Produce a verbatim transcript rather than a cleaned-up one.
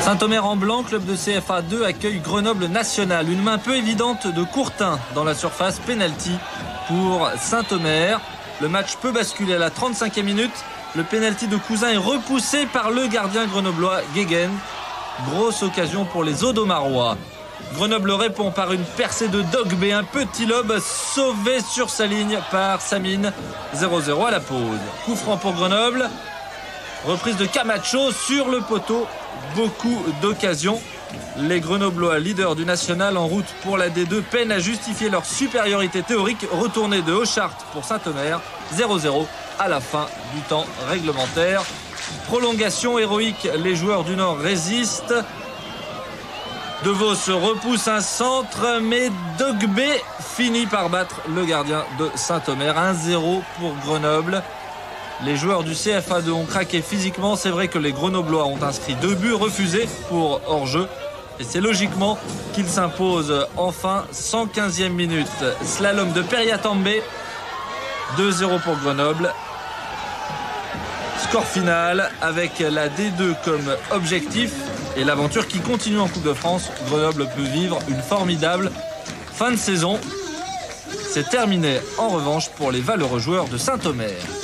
Saint-Omer en blanc, club de C F A deux, accueille Grenoble National. Une main peu évidente de Courtin dans la surface, penalty pour Saint-Omer. Le match peut basculer à la trente-cinquième minute. Le penalty de Cousin est repoussé par le gardien grenoblois Guéguen. Grosse occasion pour les Audomarois. Grenoble répond par une percée de Dogbé, un petit lob sauvé sur sa ligne par Samine. zéro zéro à la pause. Coup franc pour Grenoble. Reprise de Camacho sur le poteau. Beaucoup d'occasions. Les Grenoblois, leaders du national en route pour la D deux, peinent à justifier leur supériorité théorique. Retournée de Auchart pour Saint-Omer. zéro zéro à la fin du temps réglementaire. Prolongation héroïque, les joueurs du Nord résistent. De Vos repousse un centre, mais Dogbé finit par battre le gardien de Saint-Omer. un zéro pour Grenoble. Les joueurs du C F A deux ont craqué physiquement. C'est vrai que les Grenoblois ont inscrit deux buts refusés pour hors-jeu. Et c'est logiquement qu'ils s'imposent enfin. cent quinzième minute. Slalom de Periatambe. deux zéro pour Grenoble. Score final avec la D deux comme objectif et l'aventure qui continue en Coupe de France. Grenoble peut vivre une formidable fin de saison. C'est terminé en revanche pour les valeureux joueurs de Saint-Omer.